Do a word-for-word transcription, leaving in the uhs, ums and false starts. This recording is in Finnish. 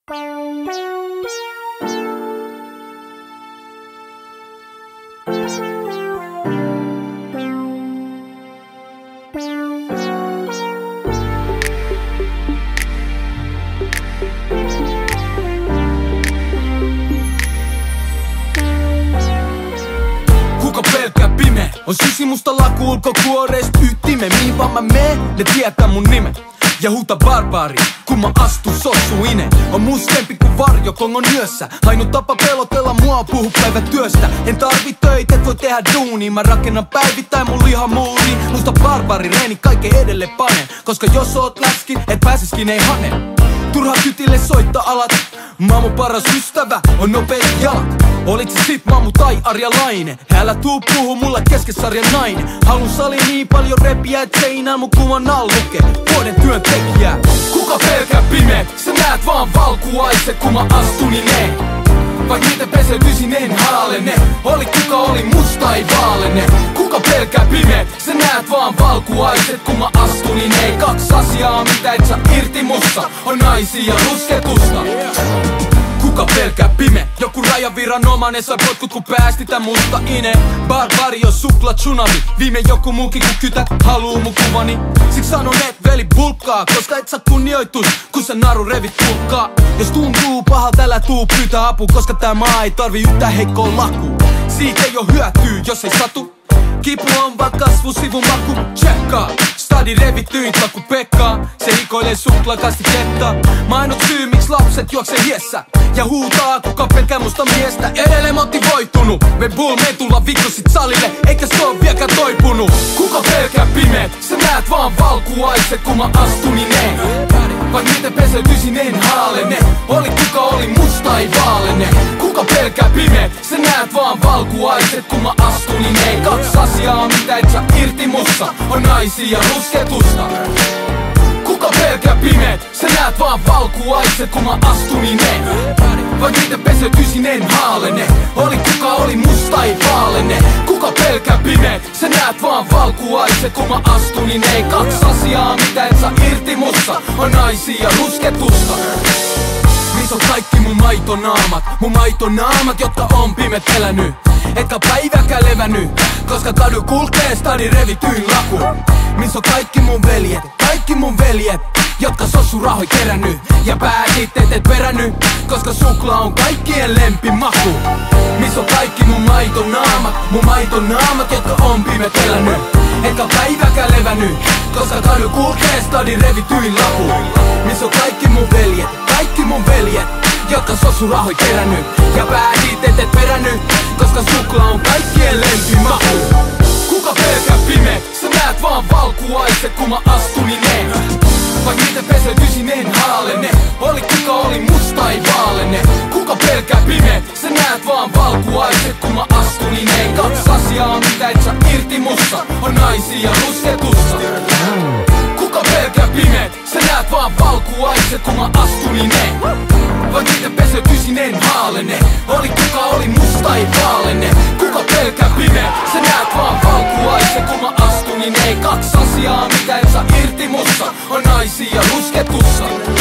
Kuka pelkää pime? On sysimusta laku ulkokuoreista ytime. Mihin vaan mä meen, ne tietää mun nimen. Ja huuta barbaari, kun mä astun sossuine. On muskempi kuin varjo Kongon yössä. Ainut tapa pelotella mua on puhu päivätyöstä. En tarvi töitä, et voi tehdä duunia. Mä rakennan päivittäin mun lihamuuri. Musta barbaari reeni kaiken edelle panen. Koska jos oot läski, et pääsiskin ei hane. Turha kytille soittaa alat. Mä oon mun paras ystävä, on nopeet jalat. Olit se sit Mamu tai Arjalainen. Älä tuu puhu mulle keskesarjan nainen. Halun sali niin paljon repiä, et seinää mun kuvan all lukee vuoden työntekijää. Kuka pelkää pimeet? Sä näet vaan valkuaiset kun mä astun ineen. Vaik miten peseytyisin en haalene. Oli kuka oli musta ei vaalene. Kuka pelkää pimeet? Sä näet vaan valkuaiset kun mä astun ineen. Kaks asiaa mitä et saa irti musta on naisia ja rusketusta. Kuka pelkää pime? Joku rajaviranomainen sai potkut kun päästi tän musta ine. Barbari on supla tsunami. Viime joku muukin kun kytät haluu mun kuvani. Siks sanon et veli bulkkaa, koska et saa kunnioitus kun sä naru revit pulkkaa. Jos tuntuu pahalta älä tuu pyytää apua, koska tää maa ei tarvi yhtään heikkoa lakuu. Siitä ei oo hyötyä jos ei satu. Kipu on vaan kasvusivun maku, tsekkaa. Stadi revityin taku Pekkaa. Se hikoilee suklaakastiketta. Mä ainut syy miksi lapset juoksee hiessä ja huutaa kuka pelkää musta miestä. Edelleen motivoitunut. Me bull me tulla vittu sit salille, eikä se oo vieläkään toipunut. Kuka pelkää pimeet? Sä näet vaan valkuaiset kun mä astun ineen. Vaik miten peseytyisin en haalene. Oli kuka oli musta ei vaalene. Kuka pelkää pimeet? Sä näet vaan valkuaiset kun mä astun ineen. Kaks asiaa mitä et saa irti musta on naisia ja rusketusta. Kuka pelkää pimeet? Sä näet vaan valkuaiset kun mä astun ineen. Vaik miten peseytyisin en haalene. Oli kuka oli musta ei vaalene. Kuka pelkää pimeet? Sä näet vaan valkuaiset kun mä astun ineen. Kaks asiaa mitä et saa irti musta on naisia ja rusketusta. Mis on kaikki mun maitonaamat? Mun maitonaamat jotka on pimet elänyt. Etkä päiväkään levännyt, koska kadu kulkee stadi revityin laku. Miss on kaikki mun veljet, kaikki mun veljet, jotka sossu rahoi kerännyt. Ja päätit et et perännyt, koska suklaa on kaikkien lempimaku. Miss on kaikki mun maitonaamat, mun maitonaamat, jotka on pimet elänyt. Etkä päiväkään levännyt, koska kadu kulkee stadi revityin laku. Miss on kaikki mun veljet, kaikki mun veljet, jotka sossu rahoi kerännyt. Ja päätit et et perännyt, koska suklaa on kaikkien lempimaku. Kuka pelkää pimeet? Sä näet vaan valkuaiset kun mä astun ineen. Vaik miten peseytyisin en haalene. Oli kuka oli musta ei vaalene. Kuka pelkää pimeet? Sä näet vaan valkuaiset kun mä astun ineen. Kaks asiaa mitä et saa irti musta on naisia ja rusketusta. Kuka pelkää pimeet? Sä näet vaan valkuaiset kun mä astun ineen. Vaik miten peseytyisin en haalene. Oli kuka oli musta ei vaalene. Kuka pelkää pimeet? Sä näet vaan valkuaiset kun mä astun ineen. Kaks asiaa mitä et saa irti musta on naisia ja rusketusta.